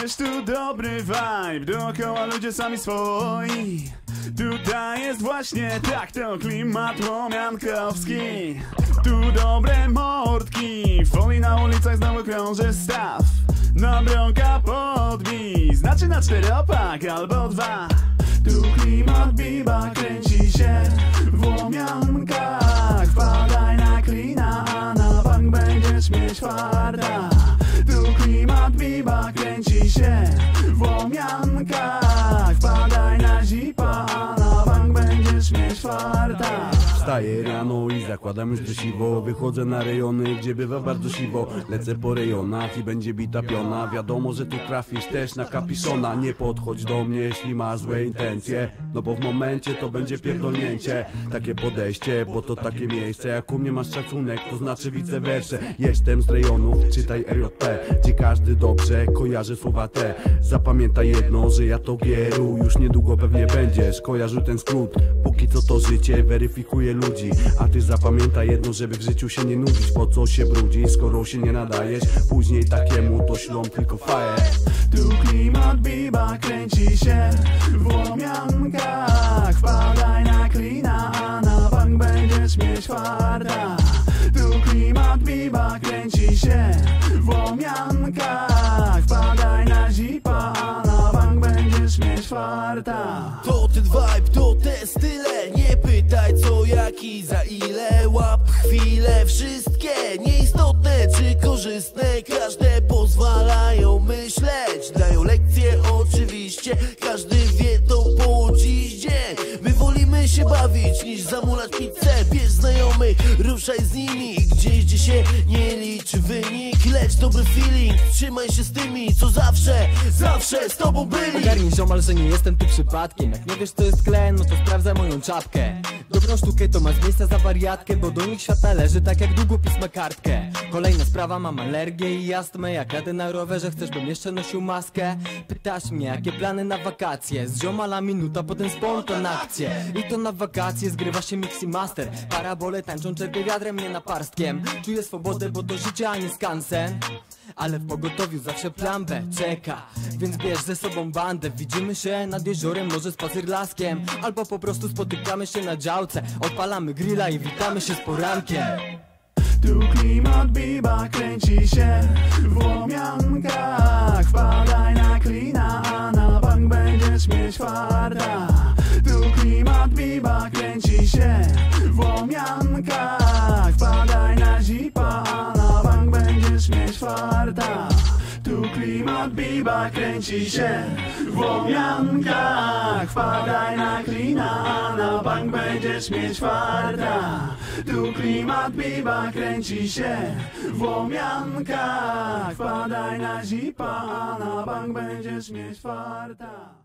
Czujesz tu dobry vibe, dookoła ludzie sami swoi. Tutaj jest właśnie tak, to klimat łomiankowski. Tu dobre mordki, folii na ulicach znowu krąży staw. Na bronka podbij, znaczy na 4-opak albo 2. Tu klimat biba kręci się w łomiankach. Wpadaj na klina, a na bank będziesz mieć farta. Tu klimat biba kręci się w łomiankach. Wpadaj na zipa, a na bank będziesz mieć farta. Wstaję rano i zakładam już siwo. Wychodzę na rejony, gdzie bywa bardzo siwo. Lecę po rejonach i będzie bita piona. Wiadomo, że tu trafisz też na kapiszona. Nie podchodź do mnie, jeśli masz złe intencje, no bo w momencie to będzie pierdolnięcie. Takie podejście, bo to takie miejsce. Jak u mnie masz szacunek, to znaczy vice versa. Jestem z rejonów, czytaj RJP, gdzie każdy dobrze kojarzy słowa te. Zapamiętaj jedno, że ja to gieru. Już niedługo pewnie będziesz kojarzył ten skrót. Póki co to życie weryfikuje ludzi, a ty zapamiętaj jedno, żeby w życiu się nie nudzić. Po co się brudzić, skoro się nie nadajesz? Później takiemu to ślą tylko faję. Tu klimat biba kręci się w łomiankach. Wpadaj na klina, a na bank będziesz mieć farta. Tu klimat biba kręci się w łomiankach. Wpadaj na zipa, a na bank będziesz mieć farta. To ten vibe, to te style. Nie pytaj co, jak i za ile. Łap chwilę, wszystkie nieistotne czy korzystne. Każde pozwalają myśleć, dają lekcje oczywiście. Każdy wie to po dziś dzień. My wolimy się bawić niż zamulać pizzę. Bierz znajomych, ruszaj z nimi gdzieś, gdzie się nie liczy wynik. Lecz dobry feeling, trzymaj się z tymi, co zawsze z tobą byli. Ogarnij ziomal, że nie jestem tu przypadkiem. Jak nie wiesz co jest klen, no to sprawdzaj moją czapkę. Dobrą sztukę to ma z miejsca za wariatkę, bo do nich świata leży tak jak długopis ma kartkę. Kolejna sprawa, mam alergię i astmę. Jak jadę na rowerze, chcesz bym jeszcze nosił maskę? Pytasz mnie jakie plany na wakacje. Z ziomala minuta, potem spontan akcje. I to na wakacje zgrywa się mix i master. Parabole tańczą, czerpię wiadrem, nie naparstkiem. Czuję swobodę, bo to życie, a nie skansen. Ale w pogotowiu zawsze plan B czeka, więc bierz ze sobą bandę. Widzimy się nad jeziorem, może spacer laskiem, albo po prostu spotykamy się na działce. Odpalamy grilla i witamy się z porankiem. Tu klimat biba kręci się w łomiankach. Wpadaj na klina, a na bank będziesz mieć farta. Tu klimat biba kręci się w łomiankach. Wpadaj na zipa, a na bank będziesz mieć farta. Tu klimat biba kręci się w łomiankach. Wpadaj na klina, a na bank będziesz mieć farta. Tu klimat biba kręci się w łomiankach. Wpadaj na zipa, a na bank będziesz mieć farta.